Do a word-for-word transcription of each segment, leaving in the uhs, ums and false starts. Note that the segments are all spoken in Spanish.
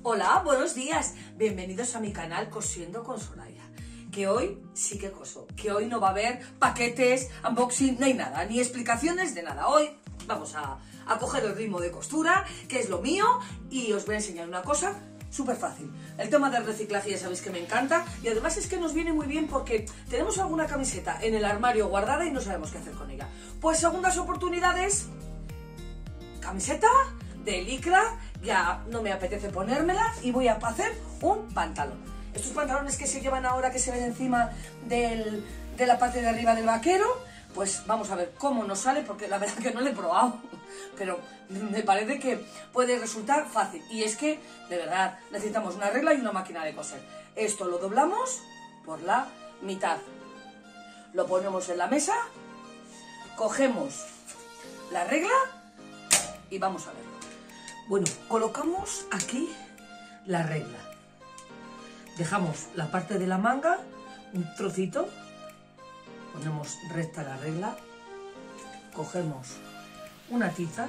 Hola, buenos días, bienvenidos a mi canal Cosiendo con Soraya. Que hoy sí que coso, que hoy no va a haber paquetes, unboxing, no hay nada, ni explicaciones de nada. Hoy vamos a, a coger el ritmo de costura, que es lo mío, y os voy a enseñar una cosa súper fácil. El tema del reciclaje ya sabéis que me encanta, y además es que nos viene muy bien porque tenemos alguna camiseta en el armario guardada y no sabemos qué hacer con ella. Pues segundas oportunidades, camiseta de licra, ya no me apetece ponérmela y voy a hacer un pantalón. Estos pantalones que se llevan ahora, que se ven encima del, de la parte de arriba del vaquero, pues vamos a ver cómo nos sale, porque la verdad que no lo he probado, pero me parece que puede resultar fácil. Y es que, de verdad, necesitamos una regla y una máquina de coser. Esto lo doblamos por la mitad, lo ponemos en la mesa, cogemos la regla y vamos a verlo. Bueno, colocamos aquí la regla. Dejamos la parte de la manga, un trocito, ponemos recta la regla, cogemos una tiza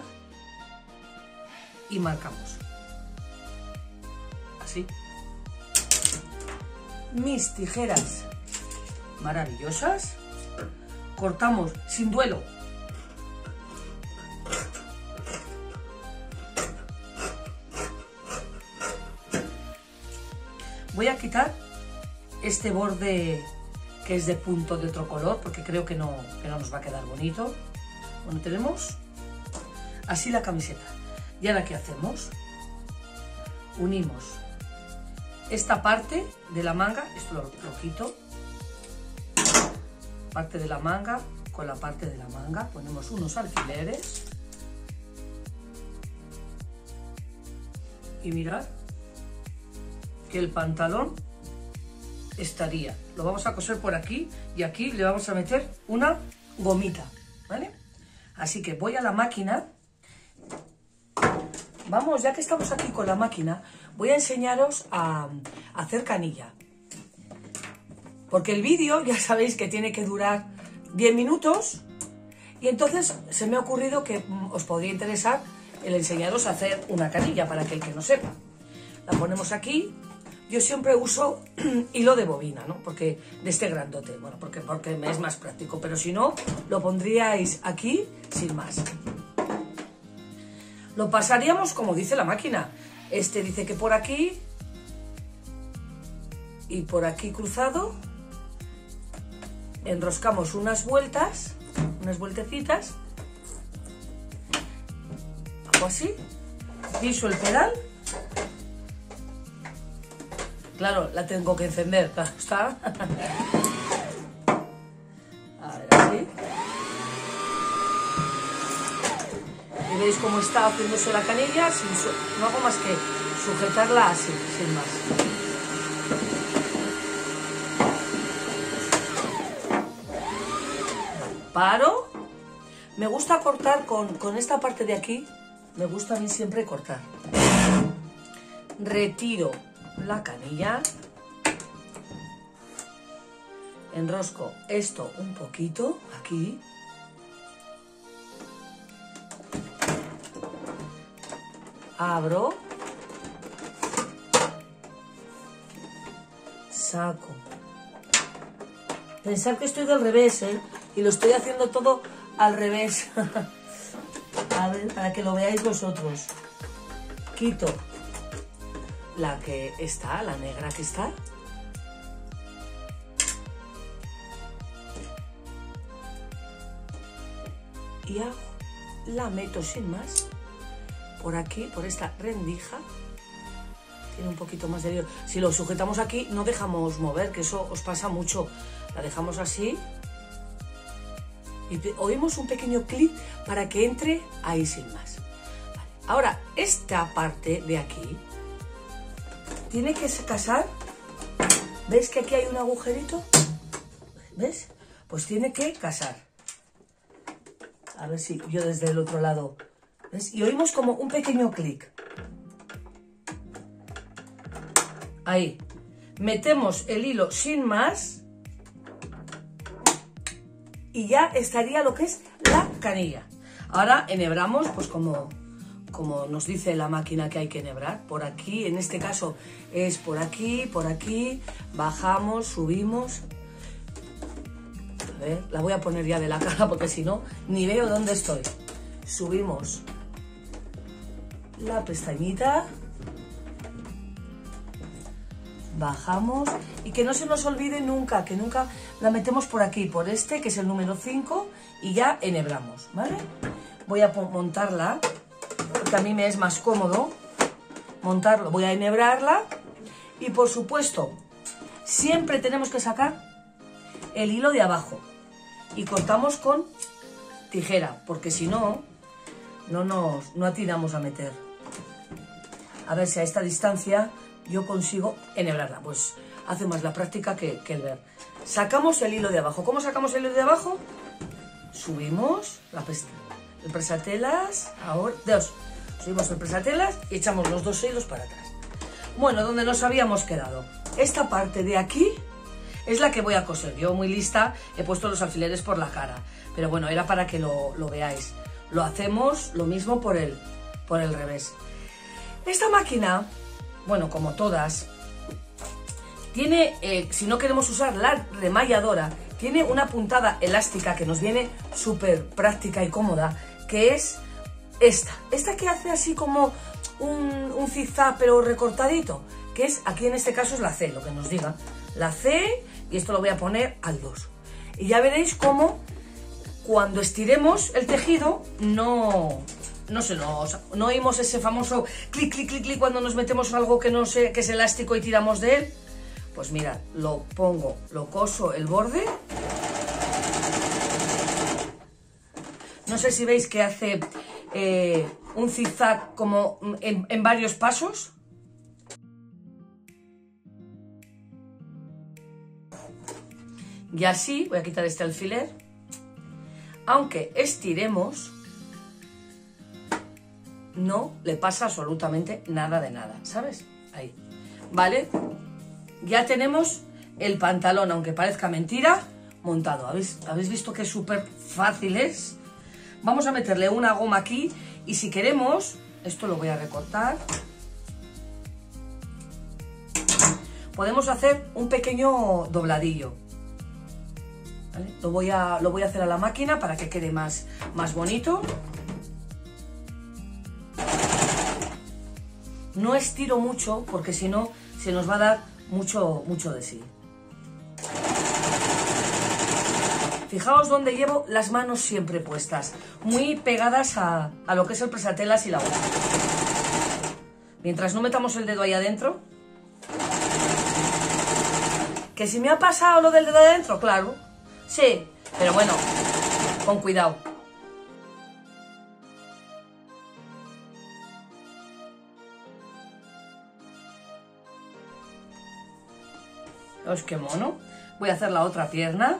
y marcamos. Así. Mis tijeras maravillosas, cortamos sin duelo. Voy a quitar este borde que es de punto de otro color, porque creo que no, que no nos va a quedar bonito. Bueno, tenemos así la camiseta. Y ahora, ¿qué hacemos? Unimos esta parte de la manga, esto lo, lo quito, parte de la manga con la parte de la manga, ponemos unos alfileres y mirad que el pantalón estaría, lo vamos a coser por aquí y aquí le vamos a meter una gomita, ¿vale? Así que voy a la máquina. Vamos, ya que estamos aquí con la máquina, voy a enseñaros a, a hacer canilla, porque el vídeo ya sabéis que tiene que durar diez minutos y entonces se me ha ocurrido que os podría interesar el enseñaros a hacer una canilla para aquel que no sepa. La ponemos aquí. Yo siempre uso hilo de bobina, ¿no? Porque de este grandote, bueno, porque, porque me es más práctico, pero si no, lo pondríais aquí sin más. Lo pasaríamos como dice la máquina. Este dice que por aquí y por aquí cruzado, enroscamos unas vueltas, unas vueltecitas, hago así, piso el pedal. Claro, la tengo que encender, claro está. A ver, así. Y veis cómo está haciéndose la canilla. Sin no hago más que sujetarla así, sin más. Paro. Me gusta cortar con, con esta parte de aquí. Me gusta a mí siempre cortar. Retiro la canilla, enrosco esto un poquito aquí, abro, saco. Pensar que estoy del revés, ¿eh? Y lo estoy haciendo todo al revés. A ver, para que lo veáis vosotros. Quito la que está, la negra que está. Y hago, la meto sin más por aquí, por esta rendija. Tiene un poquito más de lío. Si lo sujetamos aquí, no dejamos mover, que eso os pasa mucho. La dejamos así. Y oímos un pequeño clic para que entre ahí sin más. Vale. Ahora, esta parte de aquí tiene que casar. ¿Veis que aquí hay un agujerito? ¿Ves? Pues tiene que casar. A ver si yo desde el otro lado. ¿Ves? Y oímos como un pequeño clic. Ahí. Metemos el hilo sin más. Y ya estaría lo que es la canilla. Ahora enhebramos, pues como, como nos dice la máquina que hay que enhebrar, por aquí, en este caso es por aquí, por aquí, bajamos, subimos. A ver, la voy a poner ya de la cara porque si no, ni veo dónde estoy. Subimos la pestañita, bajamos y que no se nos olvide nunca, que nunca la metemos por aquí, por este, que es el número cinco, y ya enhebramos, ¿vale? Voy a montarla, porque a mí me es más cómodo montarlo. Voy a enhebrarla y, por supuesto, siempre tenemos que sacar el hilo de abajo y cortamos con tijera, porque si no, no nos no atinamos a meter. A ver si a esta distancia yo consigo enhebrarla. Pues hace más la práctica que, que el ver. Sacamos el hilo de abajo. ¿Cómo sacamos el hilo de abajo? Subimos la el presatelas, ahora, dos, subimos el presatelas y echamos los dos hilos para atrás. Bueno, donde nos habíamos quedado. Esta parte de aquí es la que voy a coser. Yo, muy lista, he puesto los alfileres por la cara. Pero bueno, era para que lo, lo veáis. Lo hacemos lo mismo por el, por el revés. Esta máquina, bueno, como todas, tiene, eh, si no queremos usar la remalladora, tiene una puntada elástica que nos viene súper práctica y cómoda, que es esta. Esta que hace así como un, un zigzag pero recortadito, que es, aquí en este caso es la C, lo que nos diga. La C, y esto lo voy a poner al dos. Y ya veréis cómo cuando estiremos el tejido no... No se nos, no oímos ese famoso clic, clic, clic, clic cuando nos metemos algo que no sé, que es elástico y tiramos de él. Pues mirad, lo pongo, lo coso el borde. No sé si veis que hace eh, un zigzag como en, en varios pasos. Y así, voy a quitar este alfiler, aunque estiremos, no le pasa absolutamente nada de nada, ¿sabes? Ahí, ¿vale? Ya tenemos el pantalón, aunque parezca mentira, montado. ¿Habéis, ¿habéis visto que súper fácil es? Vamos a meterle una goma aquí y si queremos, esto lo voy a recortar, podemos hacer un pequeño dobladillo, ¿vale? Lo voy a, lo voy a hacer a la máquina para que quede más, más bonito. No estiro mucho porque si no se nos va a dar mucho, mucho de sí. Fijaos donde llevo las manos siempre puestas, muy pegadas a, a lo que es el presatelas y la goma. Mientras no metamos el dedo ahí adentro. ¿Que si me ha pasado lo del dedo adentro? Claro, sí, pero bueno, con cuidado. ¿Veis qué mono? Voy a hacer la otra pierna.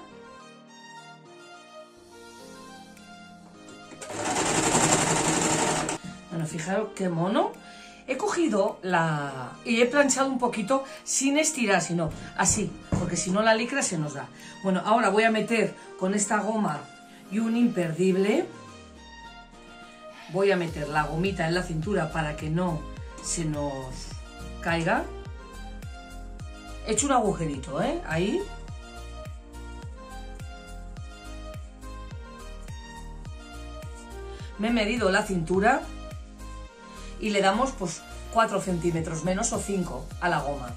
Bueno, fijaros qué mono. He cogido la... y he planchado un poquito sin estirar, sino así, porque si no la licra se nos da. Bueno, ahora voy a meter con esta goma y un imperdible. Voy a meter la gomita en la cintura para que no se nos caiga. He hecho un agujerito, ¿eh? Ahí. Me he medido la cintura y le damos pues cuatro centímetros menos o cinco a la goma.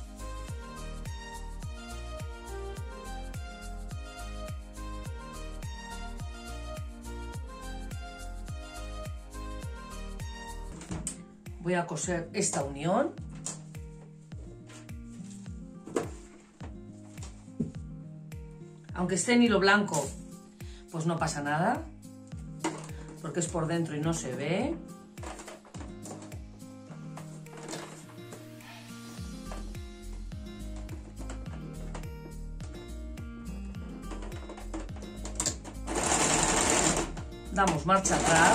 Voy a coser esta unión. Aunque esté en hilo blanco, pues no pasa nada, porque es por dentro y no se ve. Damos marcha atrás.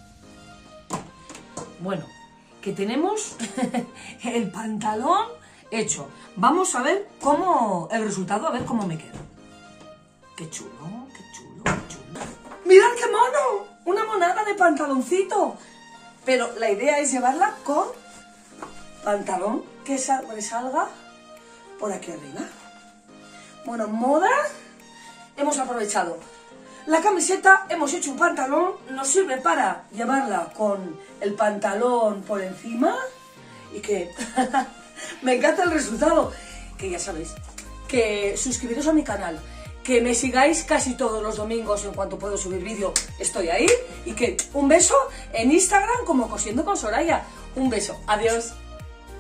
Bueno, que tenemos el pantalón hecho. Vamos a ver cómo el resultado, a ver cómo me queda. Qué chulo, qué chulo, qué chulo. ¡Mirad qué mono! Una monada de pantaloncito. Pero la idea es llevarla con pantalón que salga por aquí arriba. Bueno, moda, hemos aprovechado la camiseta, hemos hecho un pantalón, nos sirve para llevarla con el pantalón por encima y que me encanta el resultado. Que ya sabéis, que suscribiros a mi canal, que me sigáis casi todos los domingos en cuanto puedo subir vídeo, estoy ahí, y que un beso en Instagram como Cosiendo con Soraya. Un beso, adiós.